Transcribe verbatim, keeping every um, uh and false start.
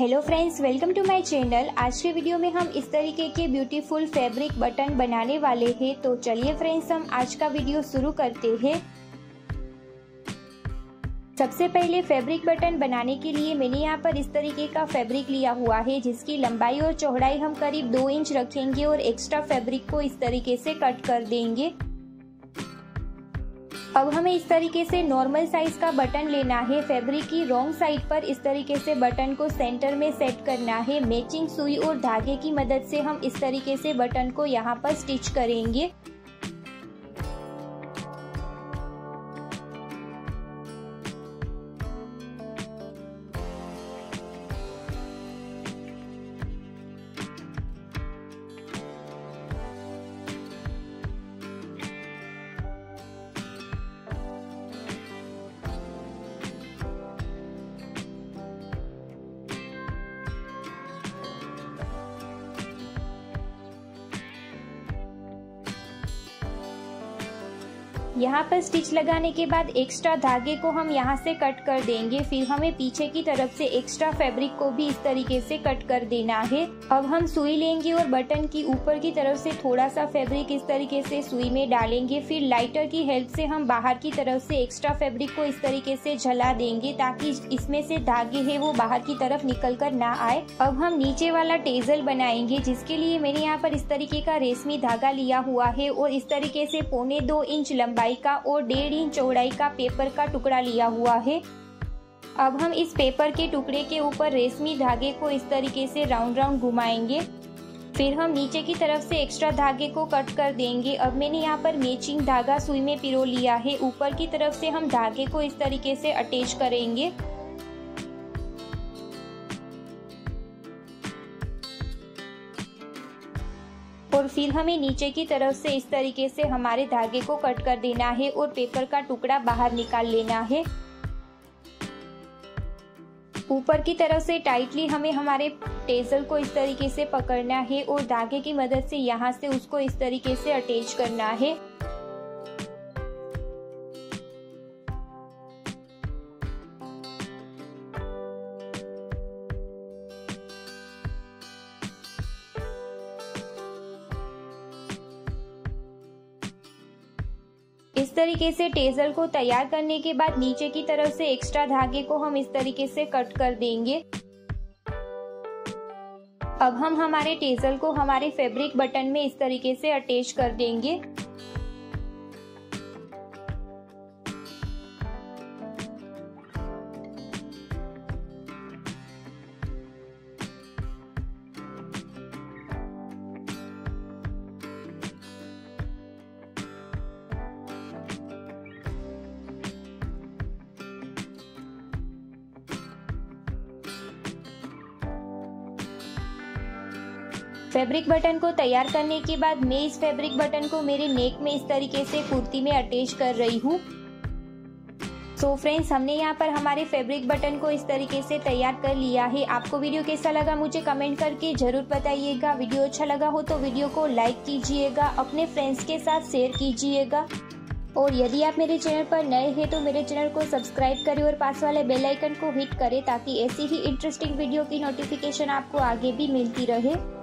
Hello friends, welcome to my channel. आज के video में हम इस तरीके के ब्यूटीफुल फैब्रिक बटन बनाने वाले हैं। तो चलिए फ्रेंड्स, हम आज का वीडियो शुरू करते हैं। सबसे पहले फैब्रिक बटन बनाने के लिए मैंने यहाँ पर इस तरीके का फैब्रिक लिया हुआ है, जिसकी लंबाई और चौड़ाई हम करीब दो इंच रखेंगे और एक्स्ट्रा फैब्रिक को इस तरीके से कट कर देंगे। अब हमें इस तरीके से नॉर्मल साइज का बटन लेना है। फैब्रिक की रॉन्ग साइड पर इस तरीके से बटन को सेंटर में सेट करना है। मैचिंग सुई और धागे की मदद से हम इस तरीके से बटन को यहाँ पर स्टिच करेंगे। यहाँ पर स्टिच लगाने के बाद एक्स्ट्रा धागे को हम यहाँ से कट कर देंगे। फिर हमें पीछे की तरफ से एक्स्ट्रा फैब्रिक को भी इस तरीके से कट कर देना है। अब हम सुई लेंगे और बटन की ऊपर की तरफ से थोड़ा सा फैब्रिक इस तरीके से सुई में डालेंगे। फिर लाइटर की हेल्प से हम बाहर की तरफ से एक्स्ट्रा फैब्रिक को इस तरीके से झला देंगे, ताकि इसमें से धागे है वो बाहर की तरफ निकल कर ना आए। अब हम नीचे वाला टेजल बनाएंगे, जिसके लिए मैंने यहाँ पर इस तरीके का रेशमी धागा लिया हुआ है और इस तरीके से पौने दो इंच लंबाई का और डेढ़ इंच चौड़ाई का पेपर का टुकड़ा लिया हुआ है। अब हम इस पेपर के टुकड़े के ऊपर रेशमी धागे को इस तरीके से राउंड राउंड घुमाएंगे। फिर हम नीचे की तरफ से एक्स्ट्रा धागे को कट कर देंगे। अब मैंने यहाँ पर मैचिंग धागा सुई में पिरो लिया है। ऊपर की तरफ से हम धागे को इस तरीके से अटैच करेंगे। और फिर हमें नीचे की तरफ से इस तरीके से हमारे धागे को कट कर देना है और पेपर का टुकड़ा बाहर निकाल लेना है। ऊपर की तरफ से टाइटली हमें हमारे टेजल को इस तरीके से पकड़ना है और धागे की मदद से यहाँ से उसको इस तरीके से अटैच करना है। इस तरीके से टेजल को तैयार करने के बाद नीचे की तरफ से एक्स्ट्रा धागे को हम इस तरीके से कट कर देंगे। अब हम हमारे टेजल को हमारे फैब्रिक बटन में इस तरीके से अटैच कर देंगे। फैब्रिक बटन को तैयार करने के बाद मैं इस फैब्रिक बटन को मेरे नेक में इस तरीके से कुर्ती में अटैच कर रही हूँ। सो फ्रेंड्स, हमने यहाँ पर हमारे फैब्रिक बटन को इस तरीके से तैयार कर लिया है। आपको वीडियो कैसा लगा मुझे कमेंट करके जरूर बताइएगा। वीडियो अच्छा लगा हो तो वीडियो को लाइक कीजिएगा, अपने फ्रेंड्स के साथ शेयर कीजिएगा। और यदि आप मेरे चैनल पर नए हैं तो मेरे चैनल को सब्सक्राइब करें और पास वाले बेल आइकन को हिट करें, ताकि ऐसी ही इंटरेस्टिंग वीडियो की नोटिफिकेशन आपको आगे भी मिलती रहे।